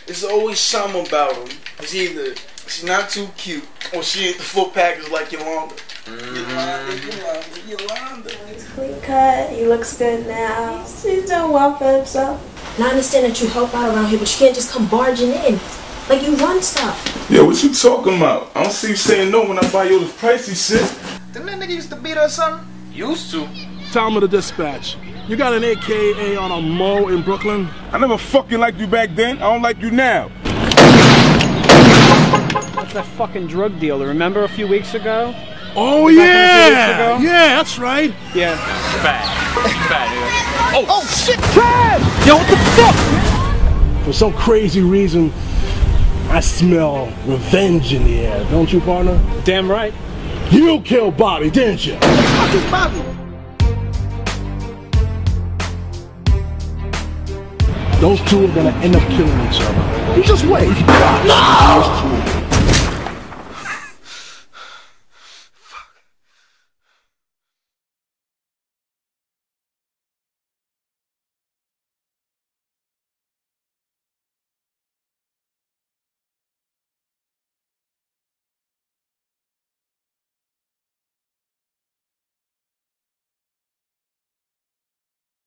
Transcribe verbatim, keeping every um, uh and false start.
It's always something about him. It's either she's not too cute or she ain't the full package like Yolanda. Mm-hmm. Yolanda, Yolanda, Yolanda. He's clean cut. He looks good now. He's, he's doing well for himself. And I understand that you help out around here, but you can't just come barging in. Like you run stuff. Yeah, what you talking about? I don't see you saying no when I buy you all this pricey shit. Didn't that nigga used to beat her or something? Used to. Tom of the Dispatch. You got an A K A on a Mo in Brooklyn? I never fucking liked you back then. I don't like you now. That's that fucking drug dealer. Remember a few weeks ago? Oh yeah! Yeah, that's right. Yeah. Fat. Fat, nigga. Oh, oh shit! Fred! Yo, what the fuck? For some crazy reason, I smell revenge in the air, don't you, partner? Damn right. You killed Bobby, didn't you? What the fuck is Bobby? Those two are gonna end up killing each other. You just wait. No!